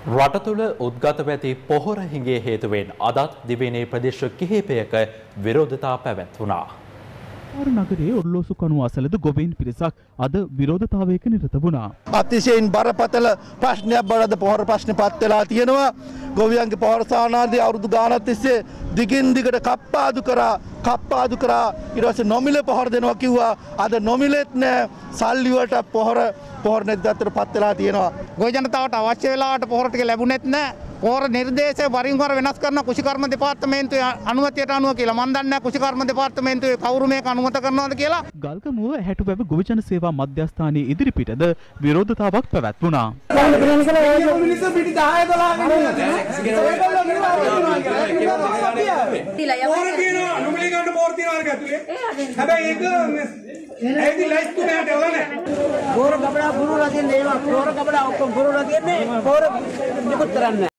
රට තුළ උද්ගතව ඇති පොහොර හිඟේ හේතුවෙන් අදත් දිවයිනේ ප්‍රදේශ කිහිපයක විරෝධතා පැවැත්වුණා. නගරයේ ඔරලෝසු කණුව අසලද ගොවීන් පිරිසක් අද විරෝධතාවයක නිරත වුණා. අතිශයින් බරපතල ප්‍රශ්නයක් බවද පොහොර ප්‍රශ්න පත් වෙලා තියෙනවා. ගොවියන්ගේ පොහොර සානාදී අවුරුදු ගානක් තිස්සේ දිගින් දිගට කප්පාදු කරා ඊට පස්සේ නොමිලේ පොහොර දෙනවා කිව්වා. අද නොමිලෙත් නෑ සල්ලි වලට පොහොර නැති තත්ත්වයට පත් වෙලා තියෙනවා. ගොවි ජනතාවට අවශ්‍ය වෙලාවට පොහොර ටික ලැබුණෙත් නෑ. පොහොර නිර්දේශය වරින් වර වෙනස් කරන කුෂිකර්ම දෙපාර්තමේන්තුවේ අනුමැතියට අනුව කියලා. මම දන්නේ නැහැ කුෂිකර්ම දෙපාර්තමේන්තුවේ කවුරු මේක අනුමත කරනවද කියලා. ගල්ගමුව හැටුවැව ගොවි ජන සේවා මධ්‍යස්ථානයේ ඉදිරිපිටද විරෝධතාවක් පැවැත්වුණා. පොර කපඩා පුරුලා තියෙන ඒවා පොර කපඩා ඔක්කොම පුරුලා තියෙන්නේ පොර නිකුත් කරන්න